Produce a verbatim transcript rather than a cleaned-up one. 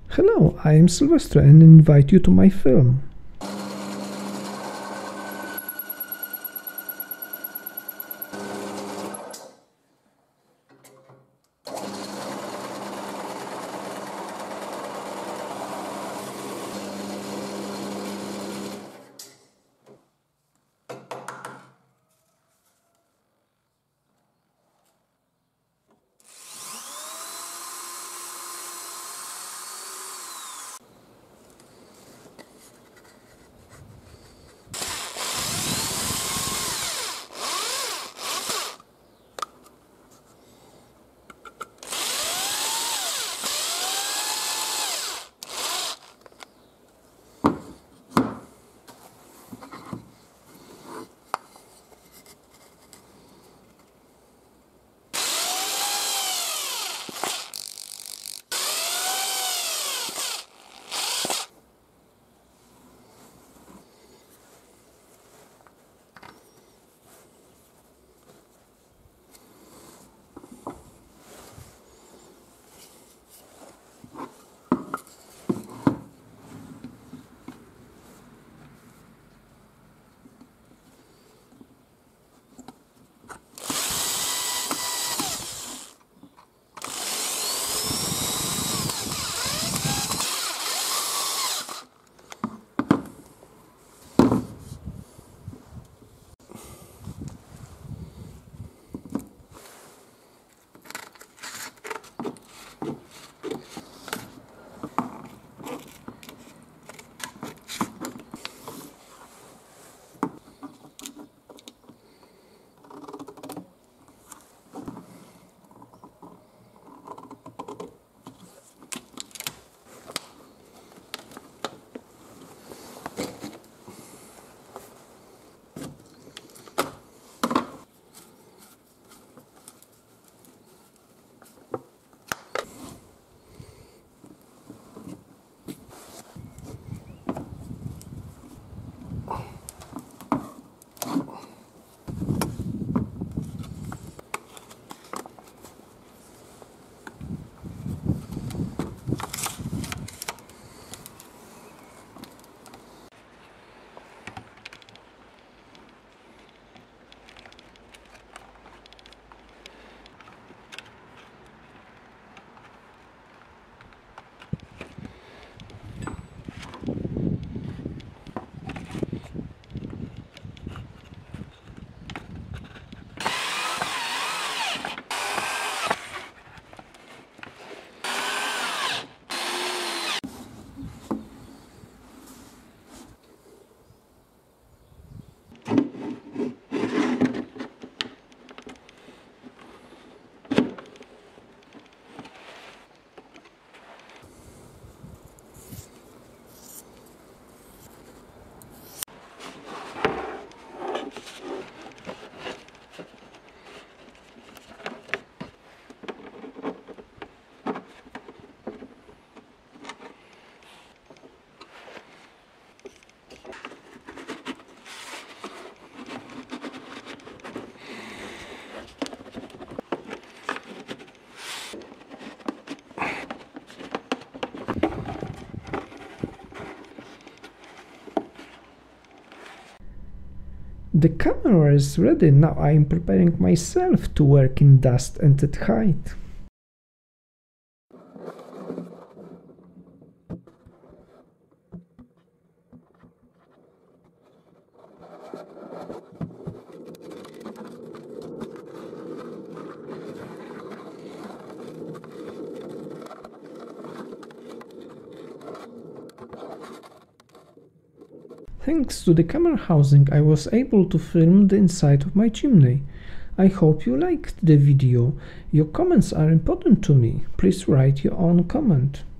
Hello, I am Sylvester and invite you to my film. The camera is ready, now I am preparing myself to work in dust and at height. Thanks to the camera housing, I was able to film the inside of my chimney. I hope you liked the video. Your comments are important to me. Please write your own comment.